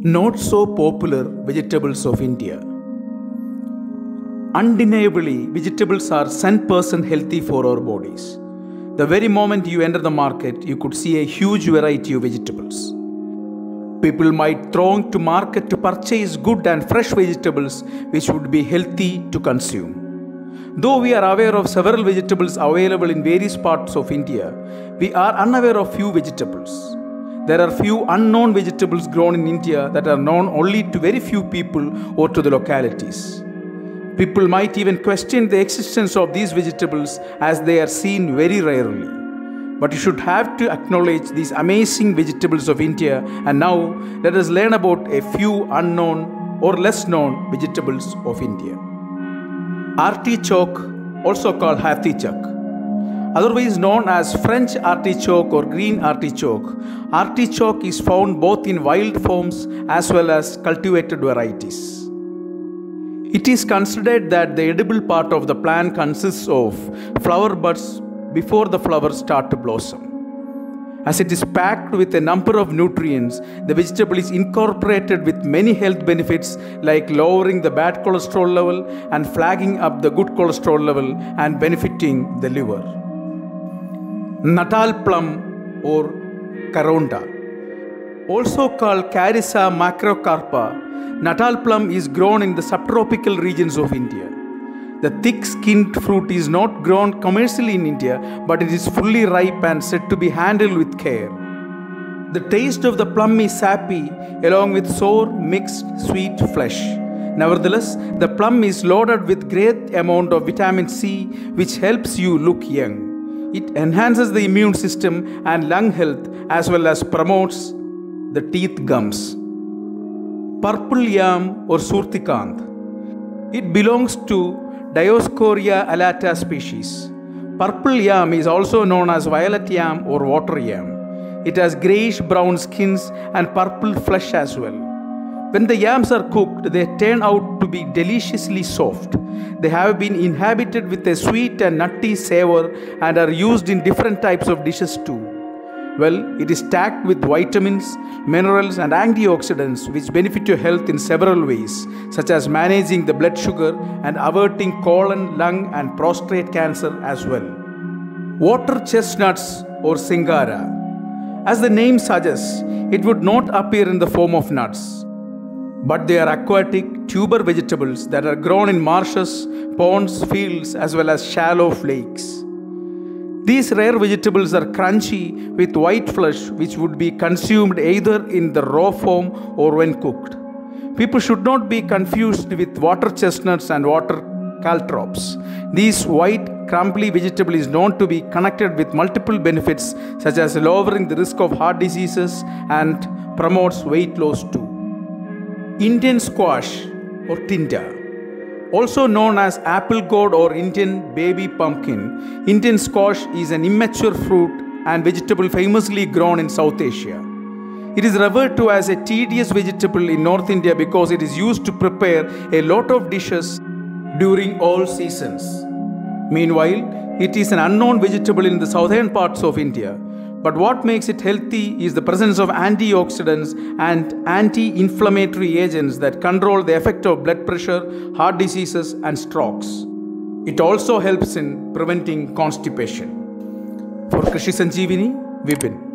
Not so popular vegetables of India. Undeniably, vegetables are 100% healthy for our bodies. The very moment you enter the market, you could see a huge variety of vegetables. People might throng to market to purchase good and fresh vegetables which would be healthy to consume. Though we are aware of several vegetables available in various parts of India, we are unaware of few vegetables. There are few unknown vegetables grown in India that are known only to very few people or to the localities. People might even question the existence of these vegetables as they are seen very rarely. But you should have to acknowledge these amazing vegetables of India, and now let us learn about a few unknown or less known vegetables of India. Artichoke, also called hathichak. Otherwise known as French artichoke or green artichoke, artichoke is found both in wild forms as well as cultivated varieties. It is considered that the edible part of the plant consists of flower buds before the flowers start to blossom. As it is packed with a number of nutrients, the vegetable is incorporated with many health benefits like lowering the bad cholesterol level and flagging up the good cholesterol level and benefiting the liver. Natal plum or Karonda. Also called Carissa macrocarpa, Natal plum is grown in the subtropical regions of India. The thick-skinned fruit is not grown commercially in India, but it is fully ripe and said to be handled with care. The taste of the plum is sappy along with sour, mixed, sweet flesh. Nevertheless, the plum is loaded with great amount of vitamin C, which helps you look young. It enhances the immune system and lung health as well as promotes the teeth gums. Purple yam or surtikant. It belongs to Dioscorea alata species. Purple yam is also known as violet yam or water yam. It has greyish-brown skins and purple flesh as well. When the yams are cooked, they turn out to be deliciously soft. They have been inhabited with a sweet and nutty savor and are used in different types of dishes too. Well, it is stacked with vitamins, minerals and antioxidants which benefit your health in several ways, such as managing the blood sugar and averting colon, lung and prostate cancer as well. Water chestnuts or singara. As the name suggests, it would not appear in the form of nuts, but they are aquatic, tuber vegetables that are grown in marshes, ponds, fields as well as shallow lakes. These rare vegetables are crunchy with white flesh which would be consumed either in the raw form or when cooked. People should not be confused with water chestnuts and water caltrops. This white, crumbly vegetable is known to be connected with multiple benefits such as lowering the risk of heart diseases and promotes weight loss too. Indian squash or tinda. Also known as apple gourd or Indian baby pumpkin, Indian squash is an immature fruit and vegetable famously grown in South Asia. It is referred to as a tedious vegetable in North India because it is used to prepare a lot of dishes during all seasons. Meanwhile, it is an unknown vegetable in the southern parts of India. But what makes it healthy is the presence of antioxidants and anti-inflammatory agents that control the effect of blood pressure, heart diseases and strokes. It also helps in preventing constipation. For Krishi Sanjeevani, Vipin.